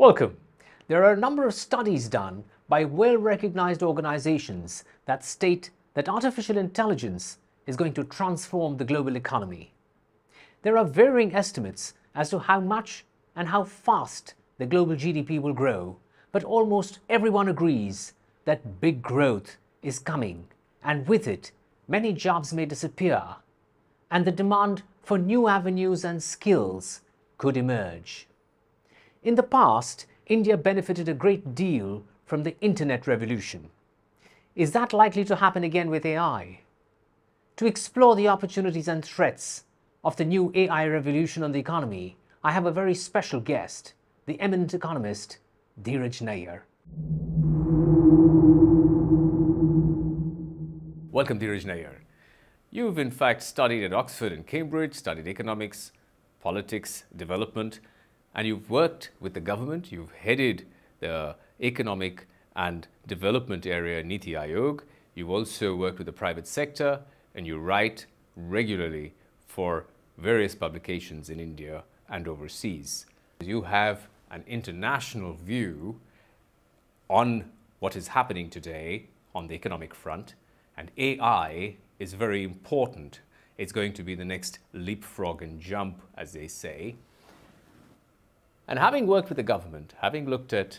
Welcome. There are a number of studies done by well-recognized organizations that state that artificial intelligence is going to transform the global economy. There are varying estimates as to how much and how fast the global GDP will grow, but almost everyone agrees that big growth is coming, and with it, many jobs may disappear, and the demand for new avenues and skills could emerge. In the past, India benefited a great deal from the internet revolution. Is that likely to happen again with AI? To explore the opportunities and threats of the new AI revolution on the economy, I have a very special guest, the eminent economist, Dhiraj Nayyar. Welcome, Dhiraj Nayyar. You've in fact studied at Oxford and Cambridge, studied economics, politics, development, and you've worked with the government. You've headed the economic and development area Niti Aayog. You've also worked with the private sector, and you write regularly for various publications in India and overseas. You have an international view on what is happening today on the economic front, and AI is very important. It's going to be the next leapfrog and jump, as they say. And having worked with the government, having looked at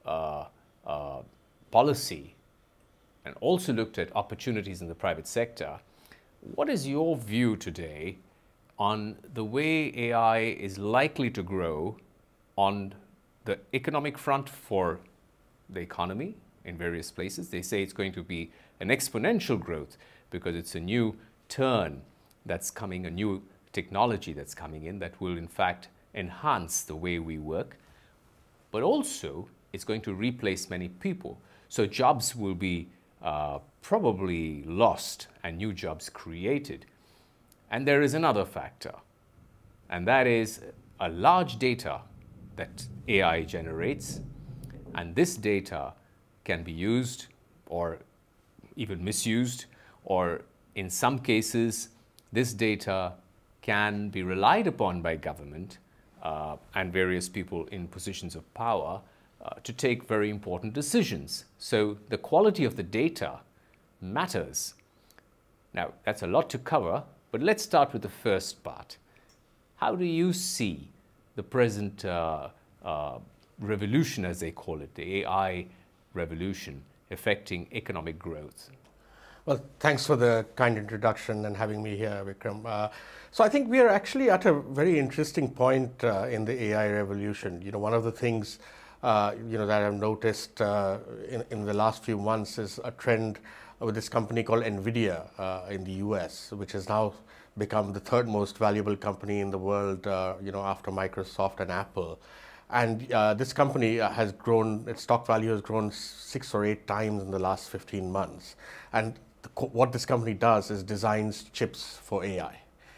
policy and also looked at opportunities in the private sector, what is your view today on the way AI is likely to grow on the economic front for the economy in various places? They say it's going to be an exponential growth because it's a new turn that's coming, a new technology that's coming in that will in fact enhance the way we work, but also it's going to replace many people. So jobs will be probably lost and new jobs created. And there is another factor, and that is a large data that AI generates, and this data can be used or even misused, or in some cases this data can be relied upon by government and various people in positions of power to take very important decisions. So the quality of the data matters. Now, that's a lot to cover, but let's start with the first part. How do you see the present revolution, as they call it, the AI revolution, affecting economic growth? Well, thanks for the kind introduction and having me here, Vickram. So I think we are actually at a very interesting point in the AI revolution. One of the things that I've noticed in the last few months is a trend with this company called NVIDIA in the US, which has now become the third most valuable company in the world, after Microsoft and Apple. And this company has grown, its stock value has grown 6 or 8 times in the last 15 months. And what this company does is designs chips for AI.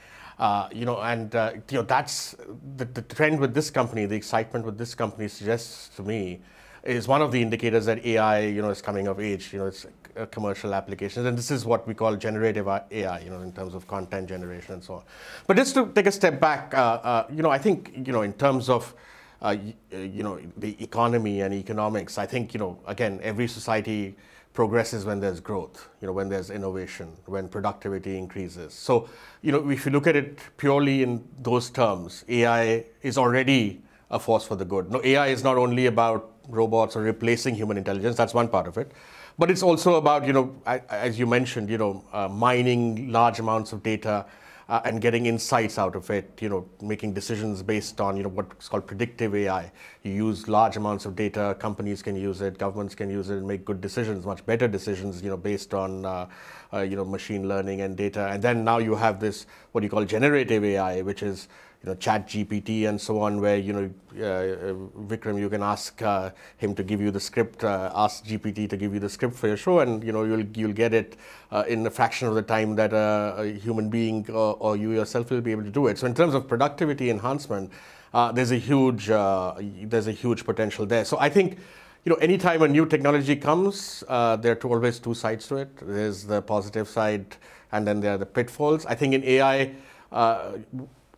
That's the trend with this company. The excitement with this company suggests to me is one of the indicators that AI, is coming of age. It's commercial applications, and this is what we call generative AI, in terms of content generation and so on. But just to take a step back, I think, in terms of the economy and economics, I think, again, every society progresses when there's growth, when there's innovation, when productivity increases. So, if you look at it purely in those terms, AI is already a force for the good. No, AI is not only about robots or replacing human intelligence, that's one part of it, but it's also about, as you mentioned, mining large amounts of data and getting insights out of it, making decisions based on, what's called predictive AI. You use large amounts of data, companies can use it, governments can use it and make good decisions, much better decisions, based on, machine learning and data. And then now you have this, what you call generative AI, which is, Chat GPT and so on, where, Vickram, you can ask him to give you the script, ask GPT to give you the script for your show, and, you'll get it in a fraction of the time that a human being or you yourself will be able to do it. So in terms of productivity enhancement, there's a huge potential there. So I think, anytime a new technology comes, there are always two sides to it. There's the positive side, and then there are the pitfalls. I think in AI,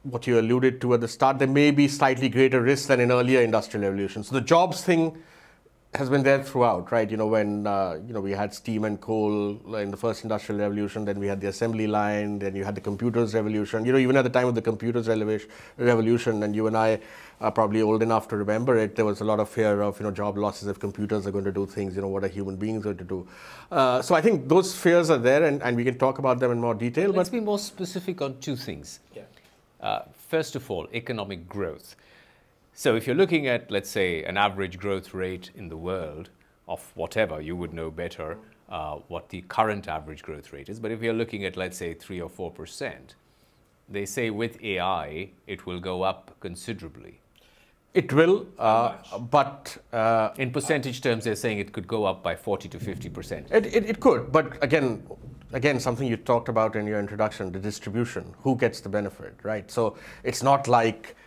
what you alluded to at the start, there may be slightly greater risks than in earlier industrial revolutions. So the jobs thing has been there throughout, right? When we had steam and coal in the first industrial revolution, then we had the assembly line, then you had the computers revolution. Even at the time of the computers revolution, and you and I are probably old enough to remember it, there was a lot of fear of job losses if computers are going to do things. What are human beings going to do? So I think those fears are there, and we can talk about them in more detail. Let's be more specific on two things. Yeah. First of all, economic growth. So if you're looking at, let's say, an average growth rate in the world of whatever, you would know better what the current average growth rate is. But if you're looking at, let's say, 3 or 4%, they say with AI, it will go up considerably. It will, but... in percentage terms, they're saying it could go up by 40 to 50%. It could, but again, something you talked about in your introduction, the distribution, who gets the benefit, right? So it's not like...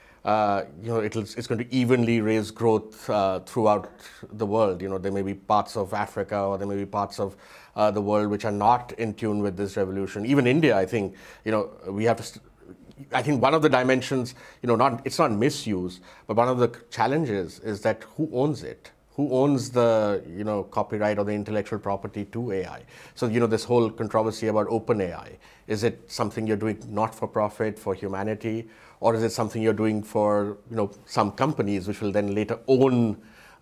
it's going to evenly raise growth throughout the world. There may be parts of Africa or there may be parts of the world which are not in tune with this revolution. Even India, I think, we have to. I think one of the dimensions, it's not misuse, but one of the challenges is that who owns it? Who owns the copyright or the intellectual property to AI? So this whole controversy about open AI, is it something you're doing not for profit, for humanity, or is it something you're doing for some companies which will then later own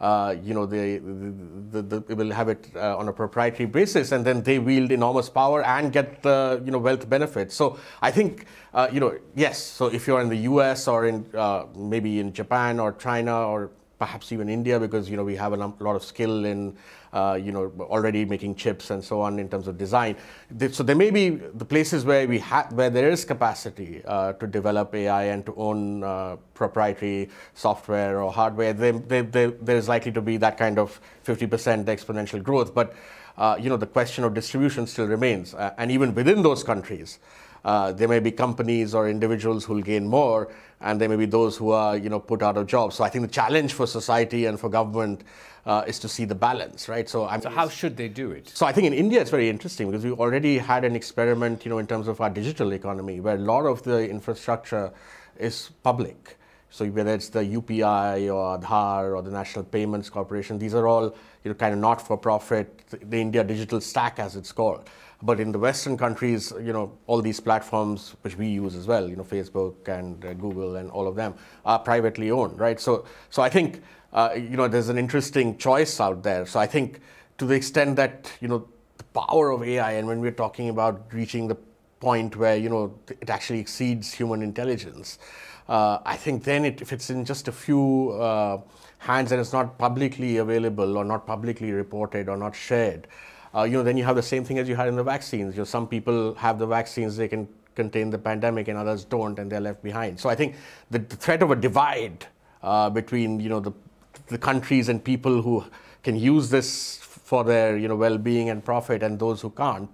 they will have it on a proprietary basis, and then they wield enormous power and get the wealth benefits. So I think yes. So if you're in the US or in maybe in Japan or China or perhaps even India, because we have a lot of skill in already making chips and so on in terms of design. So there may be the places where where there is capacity to develop AI and to own proprietary software or hardware. There is likely to be that kind of 50% exponential growth. But the question of distribution still remains, and even within those countries. There may be companies or individuals who will gain more, and there may be those who are put out of jobs. So I think the challenge for society and for government is to see the balance, right? So how should they do it? So I think in India it's very interesting because we already had an experiment, in terms of our digital economy, where a lot of the infrastructure is public. So whether it's the UPI or Aadhaar or the National Payments Corporation, these are all kind of not-for-profit, the India digital stack as it's called. But in the Western countries, all these platforms, which we use as well, Facebook and Google and all of them, are privately owned, right? So I think, there's an interesting choice out there. So I think to the extent that, the power of AI, and when we're talking about reaching the point where, it actually exceeds human intelligence, I think then if it's in just a few hands and it's not publicly available or not publicly reported or not shared, then you have the same thing as you had in the vaccines. Some people have the vaccines, they can contain the pandemic, and others don't, and they're left behind. So I think the threat of a divide between the countries and people who can use this for their well-being and profit, and those who can't,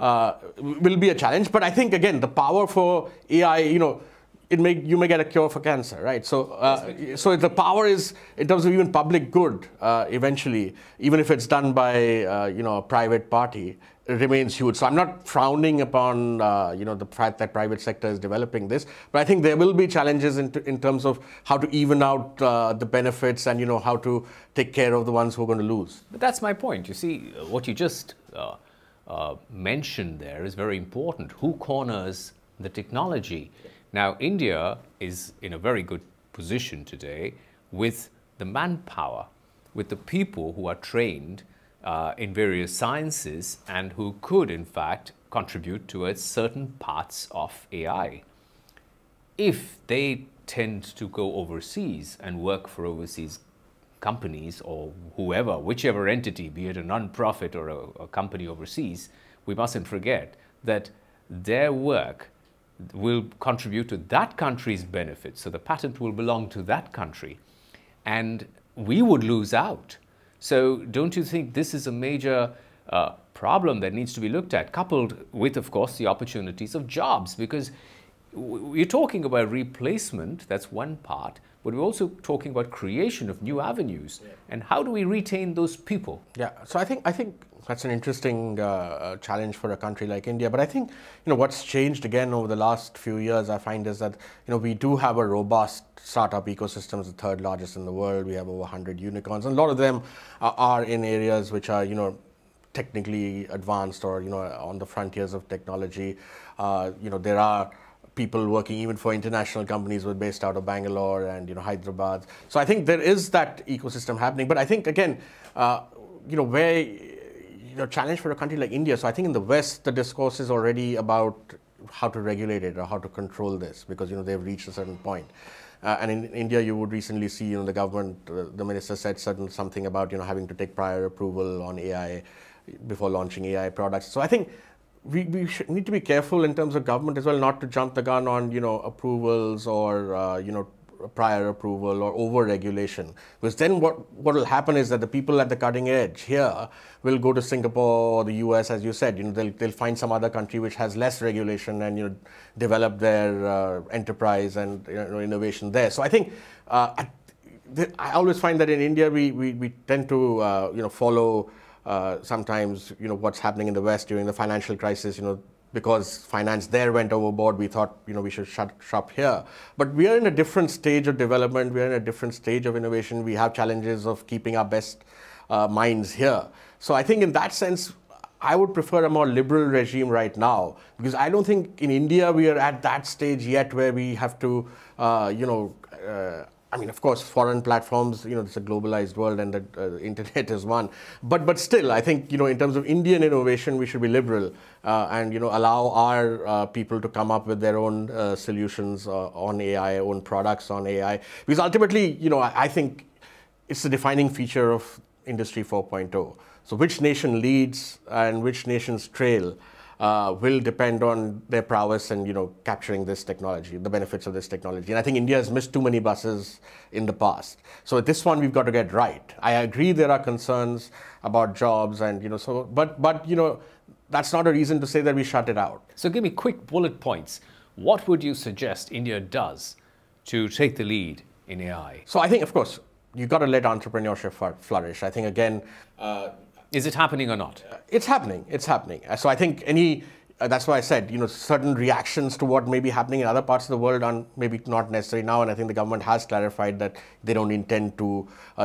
will be a challenge. But I think again, the power for AI, you may get a cure for cancer, right? So, so the power is in terms of even public good. Eventually, even if it's done by a private party, it remains huge. So I'm not frowning upon the fact that private sector is developing this, but I think there will be challenges in terms of how to even out the benefits and how to take care of the ones who are going to lose. But that's my point. You see, what you just mentioned there is very important. Who corners the technology? Now, India is in a very good position today with the manpower, with the people who are trained in various sciences and who could, in fact, contribute towards certain parts of AI. If they tend to go overseas and work for overseas companies or whoever, whichever entity, be it a non-profit or a company overseas, we mustn't forget that their work will contribute to that country's benefits. So the patent will belong to that country, and we would lose out. So don't you think this is a major problem that needs to be looked at, coupled with, of course, the opportunities of jobs? Because we're talking about replacement, that's one part, but we're also talking about creation of new avenues. Yeah. And how do we retain those people? Yeah, so I think that's an interesting challenge for a country like India. But I think, what's changed again over the last few years, I find, is that, we do have a robust startup ecosystem. It's the third largest in the world. We have over 100 unicorns, and a lot of them are in areas which are, technically advanced or, on the frontiers of technology. There are people working even for international companies who are based out of Bangalore and Hyderabad. So I think there is that ecosystem happening. But I think again, where challenge for a country like India. So I think in the West the discourse is already about how to regulate it or how to control this, because they've reached a certain point. And in India, you would recently see the government, the minister said something about having to take prior approval on AI before launching AI products. So I think we need to be careful in terms of government as well, not to jump the gun on approvals or prior approval or over regulation, because then what will happen is that the people at the cutting edge here will go to Singapore or the US, as you said. They'll find some other country which has less regulation and develop their enterprise and innovation there. So I think I always find that in India we tend to follow sometimes what's happening in the West during the financial crisis. Because finance there went overboard, we thought we should shut shop here. But we are in a different stage of development. We are in a different stage of innovation. We have challenges of keeping our best minds here. So I think in that sense, I would prefer a more liberal regime right now, because I don't think in India we are at that stage yet where we have to I mean, of course, foreign platforms, it's a globalized world, and the internet is one. But still, I think, in terms of Indian innovation, we should be liberal and, allow our people to come up with their own solutions on AI, own products on AI. Because ultimately, I think it's the defining feature of Industry 4.0. So which nation leads and which nations trail will depend on their prowess and capturing this technology, the benefits of this technology. And I think India has missed too many buses in the past. So this one we've got to get right. I agree there are concerns about jobs and but that's not a reason to say that we shut it out. So give me quick bullet points. What would you suggest India does to take the lead in AI? So I think, of course, you've got to let entrepreneurship flourish. I think again. Is it happening or not? It's happening. It's happening. So I think that's why I said, certain reactions to what may be happening in other parts of the world are maybe not necessary now. And I think the government has clarified that they don't intend to,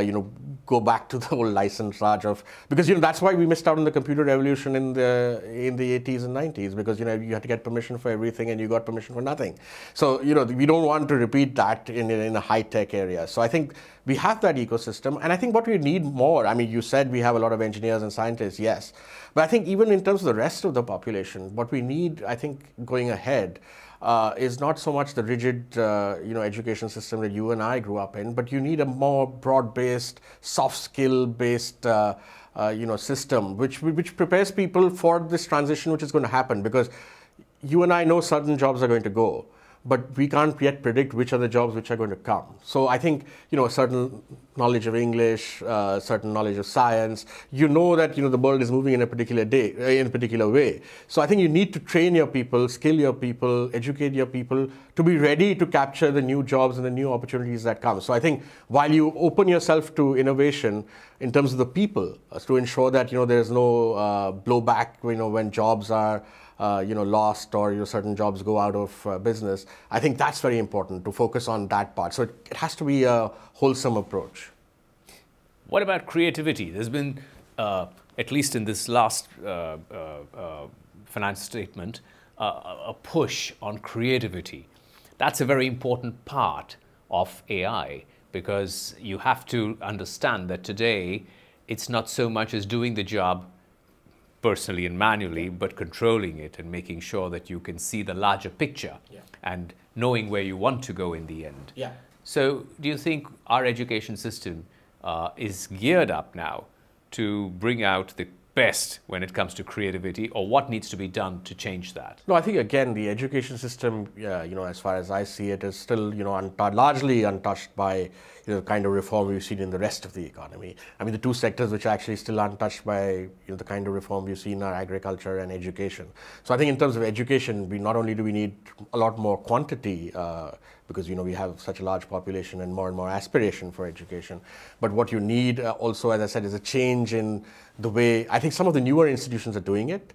go back to the whole license Raj of, because, that's why we missed out on the computer revolution in the 80s and 90s, because, you had to get permission for everything and you got permission for nothing. So, we don't want to repeat that in a high-tech area. So I think we have that ecosystem. And I think what we need more, I mean, you said we have a lot of engineers and scientists, yes. But I think even in terms of the rest of the population, what we need, I think, going ahead is not so much the rigid, education system that you and I grew up in, but you need a more broad-based, soft skill-based, system, which prepares people for this transition which is going to happen. Because you and I know certain jobs are going to go, but we can't yet predict which are the jobs which are going to come. So I think, a certain knowledge of English, certain knowledge of science, that, the world is moving in a particular way. So I think you need to train your people, skill your people, educate your people to be ready to capture the new jobs and the new opportunities that come. So I think while you open yourself to innovation in terms of the people, to ensure that, there's no blowback, when jobs are lost or certain jobs go out of business. I think that's very important to focus on that part. So it has to be a wholesome approach. What about creativity? There's been, at least in this last finance statement, a push on creativity. That's a very important part of AI, because you have to understand that today it's not so much as doing the job personally and manually, but controlling it and making sure that you can see the larger picture and knowing where you want to go in the end. Yeah. So do you think our education system is geared up now to bring out the best when it comes to creativity, or what needs to be done to change that? No, I think again the education system, as far as I see it, is still largely untouched by the kind of reform we've seen in the rest of the economy. I mean, the two sectors which are actually still untouched by the kind of reform we've seen are agriculture and education. So I think in terms of education, we not only do we need a lot more quantity because we have such a large population and more aspiration for education, but what you need also, as I said, is a change in the way I think some of the newer institutions are doing it.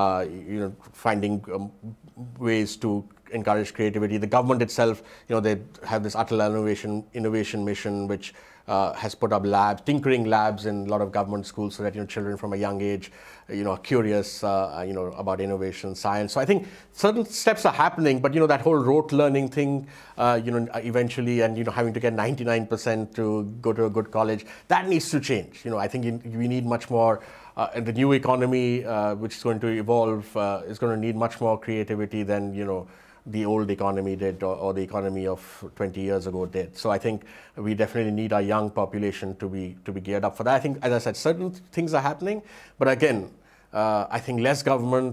Finding ways to encourage creativity. The government itself, they have this Atal Innovation Mission, which has put up labs, tinkering labs in a lot of government schools, so that children from a young age, are curious, about innovation, science. So I think certain steps are happening, but that whole rote learning thing, eventually, and having to get 99% to go to a good college, that needs to change. I think we need much more. And the new economy, which is going to evolve, is going to need much more creativity than the old economy did, or the economy of 20 years ago did. So I think we definitely need our young population to be geared up for that. I think, as I said, certain things are happening, but again, I think less government,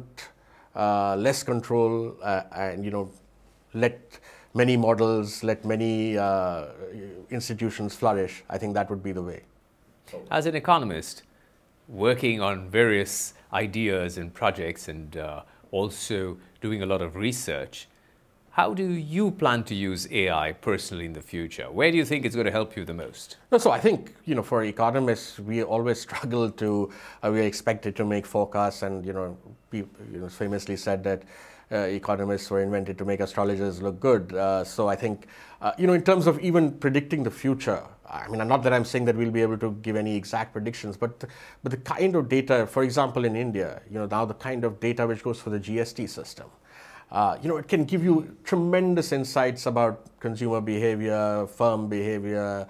less control, and let many models, let many institutions flourish. I think that would be the way. As an economist, working on various ideas and projects and also doing a lot of research, how do you plan to use AI personally in the future? Where do you think it's going to help you the most? No, so I think, for economists, we always struggle to, we are expected to make forecasts, and, people, famously said that economists were invented to make astrologers look good. So I think, in terms of even predicting the future, I mean, not that I'm saying that we'll be able to give any exact predictions, but the kind of data, for example, in India, now the kind of data which goes for the GST system, it can give you tremendous insights about consumer behavior, firm behavior,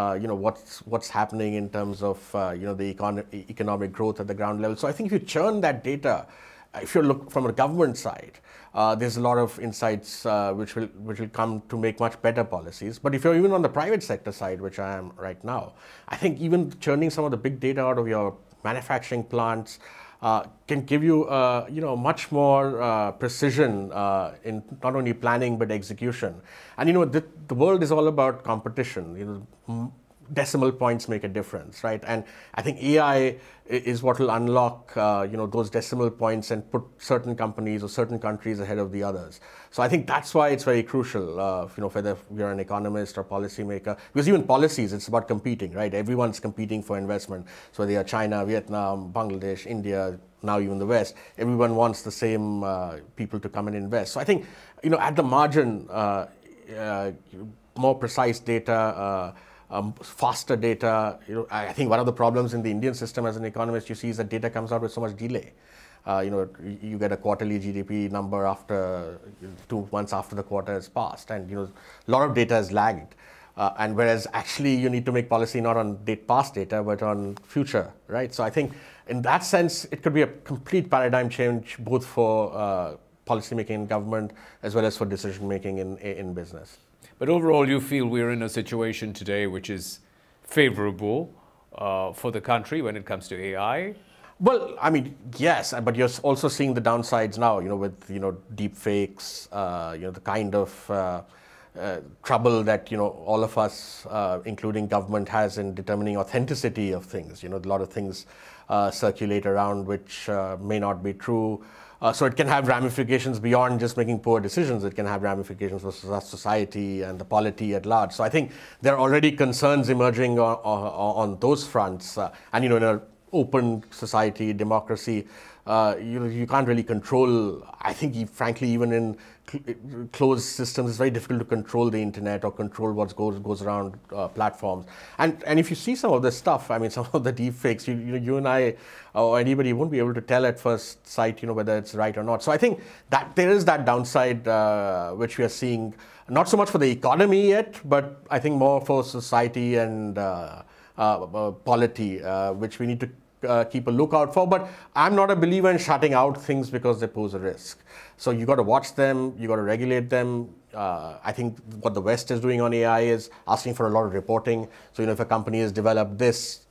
what's happening in terms of, the economic growth at the ground level. So I think if you churn that data, if you look from a government side, there's a lot of insights which will come to make much better policies. But if you're even on the private sector side, which I am right now, I think even churning some of the big data out of your manufacturing plants can give you, much more precision in not only planning but execution. And the world is all about competition. Decimal points make a difference, right? And I think AI is what will unlock, those decimal points and put certain companies or certain countries ahead of the others. So I think that's why it's very crucial, whether you're an economist or policymaker, because even policies, it's about competing, right? Everyone's competing for investment. So whether you're China, Vietnam, Bangladesh, India, now even the West, everyone wants the same people to come and invest. So I think, at the margin, more precise data, faster data. I think one of the problems in the Indian system as an economist you see is that data comes out with so much delay. You get a quarterly GDP number after 2 months after the quarter has passed, and a lot of data is lagged. And whereas actually you need to make policy not on past data but on future, right? So I think in that sense it could be a complete paradigm change both for policy making in government as well as for decision making in business. But overall, you feel we're in a situation today which is favorable for the country when it comes to AI? Well, I mean, yes, but you're also seeing the downsides now, with, deep fakes, the kind of trouble that, all of us, including government, has in determining authenticity of things. A lot of things circulate around which may not be true. So it can have ramifications beyond just making poor decisions. It can have ramifications for society and the polity at large. So I think there are already concerns emerging on those fronts. And in an open society, democracy, you can't really control. I think, frankly, even in closed systems, it's very difficult to control the internet or control what goes around platforms. And if you see some of this stuff, I mean, some of the deep fakes, you and I or anybody won't be able to tell at first sight, whether it's right or not. So I think that there is that downside which we are seeing, not so much for the economy yet, but I think more for society and polity, which we need to keep a lookout for. But I'm not a believer in shutting out things because they pose a risk. So you got to watch them, you got to regulate them. I think what the West is doing on AI is asking for a lot of reporting. So if a company has developed this,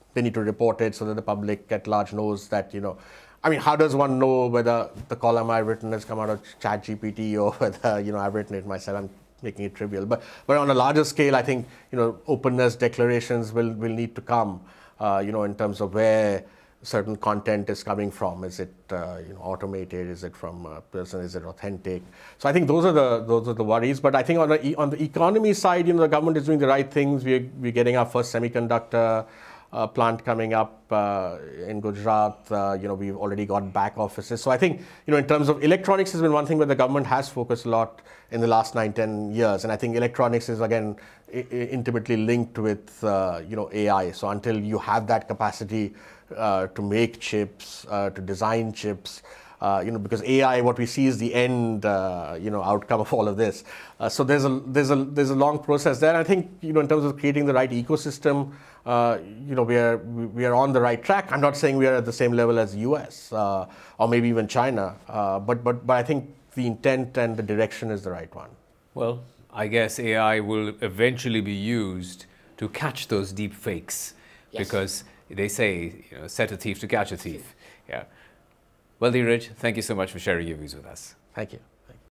they need to report it so that the public at large knows that, I mean, how does one know whether the column I've written has come out of ChatGPT or whether, I've written it myself? I'm making it trivial. But on a larger scale, I think, openness declarations will need to come, in terms of where certain content is coming from. Is it, automated? Is it from a person? Is it authentic? So I think those are the worries. But I think on the economy side, the government is doing the right things. We're getting our first semiconductor plant coming up in Gujarat. We've already got back offices. So I think, in terms of electronics has been one thing where the government has focused a lot in the last 9-10 years. And I think electronics is, again, intimately linked with, AI. So until you have that capacity to make chips, to design chips, because AI, what we see is the end, outcome of all of this. So there's a long process there. And I think, in terms of creating the right ecosystem, we are on the right track. I'm not saying we are at the same level as US or maybe even China, but I think the intent and the direction is the right one. Well, I guess AI will eventually be used to catch those deep fakes, because they say, set a thief to catch a thief. Yeah. Well, Dhiraj, thank you so much for sharing your views with us. Thank you.